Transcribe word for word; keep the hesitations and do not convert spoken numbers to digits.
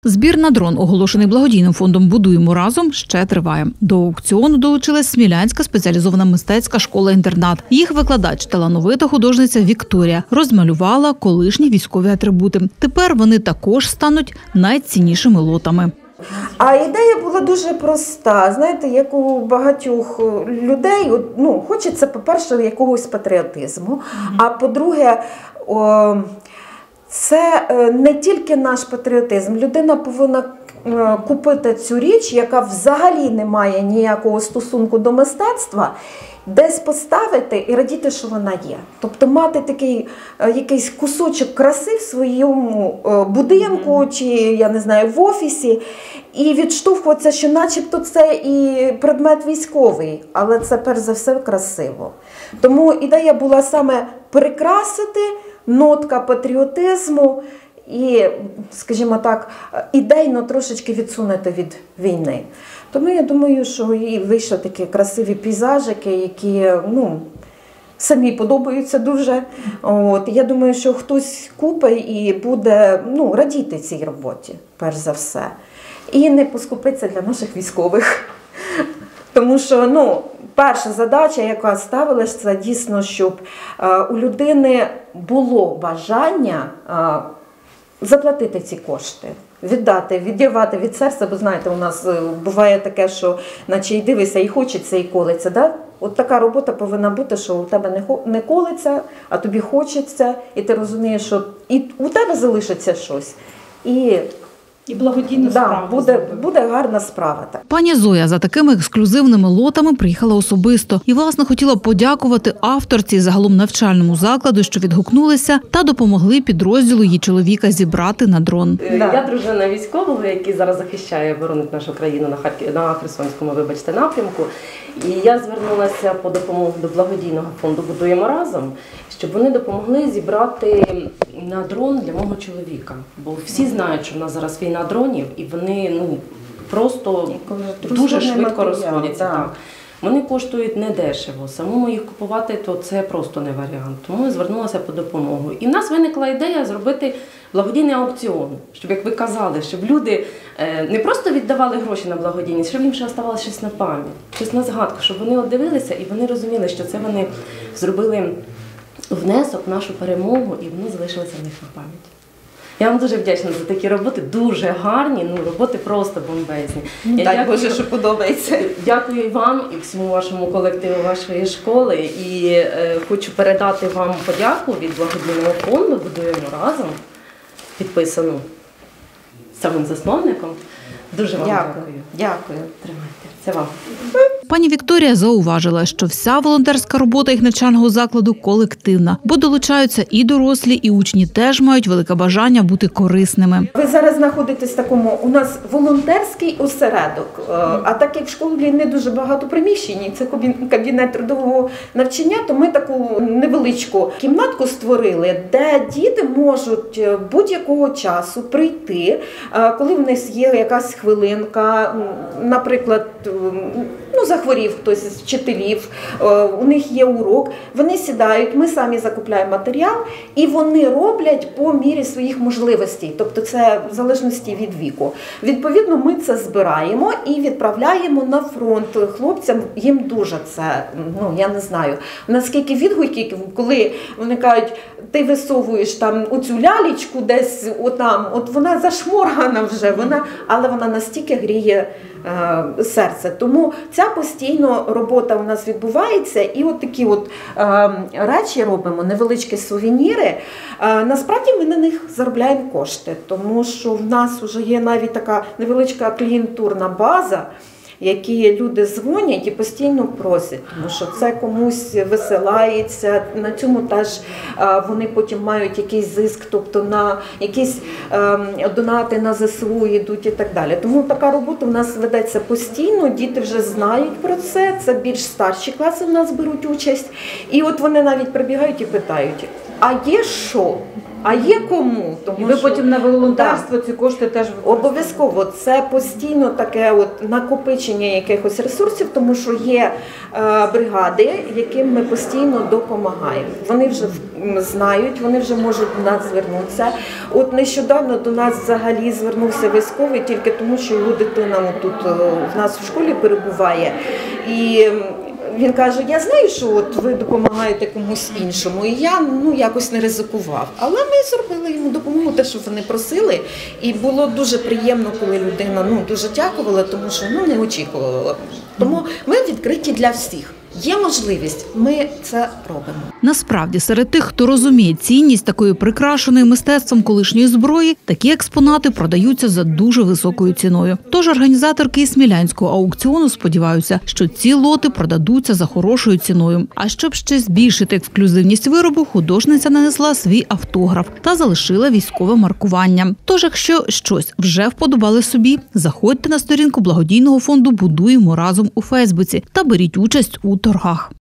Збір на дрон, оголошений благодійним фондом «Будуємо разом», ще триває. До аукціону долучилась Смілянська спеціалізована мистецька школа-інтернат. Їх викладач, талановита художниця Вікторія, розмалювала колишні військові атрибути. Тепер вони також стануть найціннішими лотами. А ідея була дуже проста. Знаєте, як у багатьох людей, ну, хочеться, по-перше, якогось патріотизму, а по-друге, це не тільки наш патріотизм. Людина повинна купити цю річ, яка взагалі не має ніякого стосунку до мистецтва, десь поставити і радіти, що вона є. Тобто мати такий якийсь кусочок краси в своєму будинку, mm-hmm. чи, я не знаю, в офісі, і відштовхуватися, що начебто це і предмет військовий, але це перш за все красиво. Тому ідея була саме прикрасити, нотка патріотизму і, скажімо так, ідейно трошечки відсунути від війни. Тому я думаю, що і вийшли такі красиві пейзажики, які, ну, самі подобаються дуже. От, я думаю, що хтось купить і буде, ну, радіти цій роботі, перш за все. І не поскупиться для наших військових. Тому що, ну, перша задача, яка ставилась, це дійсно, щоб е, у людини було бажання е, заплатити ці кошти, віддати, відірвати від серця, бо знаєте, у нас буває таке, що наче й дивишся, і хочеться, і колиться, да? От така робота повинна бути, що у тебе не колиться, а тобі хочеться, і ти розумієш, що і у тебе залишиться щось. І І благодійну справу. Да, буде, буде гарна справа. Так. Пані Зоя за такими ексклюзивними лотами приїхала особисто. І, власне, хотіла подякувати авторці і загалом навчальному закладу, що відгукнулися та допомогли підрозділу її чоловіка зібрати на дрон. Да. Я дружина військового, який зараз захищає, боронить нашу країну на, Харків... на Херсонському, вибачте, напрямку. І я звернулася по допомогу до благодійного фонду «Будуємо разом», щоб вони допомогли зібрати на дрон для мого чоловіка. Бо всі знають, що в нас зараз війна дронів, і вони, ну, просто дуже швидко розходяться. Да. Так. Вони коштують недешево. Самому їх купувати, то це просто не варіант. Тому я звернулася по допомогу. І в нас виникла ідея зробити благодійний аукціон, щоб, як ви казали, щоб люди не просто віддавали гроші на благодійність, щоб їм ще оставалося щось на пам'ять, щось на згадку, щоб вони от дивилися і вони розуміли, що це вони зробили внесок в нашу перемогу, і вони залишилися в них на пам'ять. Я вам дуже вдячна за такі роботи, дуже гарні, ну, роботи просто бомбезні. Ну, Я так, дякую, Боже, що подобається. Дякую і вам, і всьому вашому колективу вашої школи. І е, хочу передати вам подяку від благодійного фонду «Будуємо разом», підписану самим засновником. Дуже вам дякую. Дякую. Дякую. Тримайте. Це вам. Пані Вікторія зауважила, що вся волонтерська робота їх навчального закладу колективна, бо долучаються і дорослі, і учні теж мають велике бажання бути корисними. Ви зараз знаходитесь в такому, у нас волонтерський осередок, а так як в школі не дуже багато приміщень, це кабінет трудового навчання, то ми таку невеличку кімнатку створили, де діти можуть будь-якого часу прийти, коли в них є якась хвилинка, наприклад, ну, захворів хтось з вчителів, у них є урок, вони сідають, ми самі закупляємо матеріал, і вони роблять по мірі своїх можливостей, тобто це в залежності від віку. Відповідно, ми це збираємо і відправляємо на фронт хлопцям, їм дуже це, ну, я не знаю, наскільки відгуки, коли вони кажуть, ти висовуєш там оцю лялечку десь отам, от вона зашморгана вже, вона, але вона настільки гріє е, серце. Тому ця постійно робота у нас відбувається, і от такі от е, речі робимо, невеличкі сувеніри. Е, насправді ми на них заробляємо кошти, тому що в нас вже є навіть така невеличка клієнтурна база, які люди дзвонять і постійно просять, тому що це комусь висилається, на цьому теж вони потім мають якийсь зиск, тобто на якісь донати на зе се у йдуть і так далі. Тому така робота в нас ведеться постійно, діти вже знають про це, це більш старші класи в нас беруть участь, і от вони навіть прибігають і питають, а є що? А є кому. Тому І ви що- потім на волонтерство ці кошти теж використовуєте? Обов'язково це постійно таке от накопичення якихось ресурсів, тому що є е, бригади, яким ми постійно допомагаємо. Вони вже м, знають, вони вже можуть до нас звернутися. От нещодавно до нас взагалі звернувся військовий тільки тому, що його дитина тут е, в нас в школі перебуває. І м, він каже, я знаю, що от ви допомагаєте комусь іншому, і я ну, якось не ризикував. Але ми зробили йому допомогу, те, що вони просили, і було дуже приємно, коли людина ну, дуже дякувала, тому що ну, не очікувала. Тому ми відкриті для всіх. Є можливість, ми це робимо. Насправді, серед тих, хто розуміє цінність такої прикрашеної мистецтвом колишньої зброї, такі експонати продаються за дуже високою ціною. Тож організаторки із смілянського аукціону сподіваються, що ці лоти продадуться за хорошою ціною. А щоб ще збільшити ексклюзивність виробу, художниця нанесла свій автограф та залишила військове маркування. Тож, якщо щось вже вподобали собі, заходьте на сторінку благодійного фонду «Будуємо разом» у Фейсбуці та беріть участь у торгах.